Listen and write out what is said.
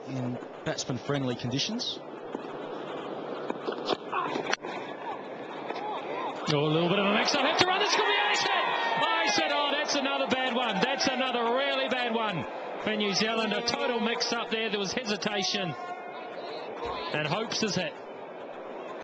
in batsman-friendly conditions. Oh, a little bit of a mix-up. Have to run. This could be ace hit. I said, oh, that's another bad one. That's another really bad one for New Zealand. A total mix-up there. There was hesitation. And Hopes is hit.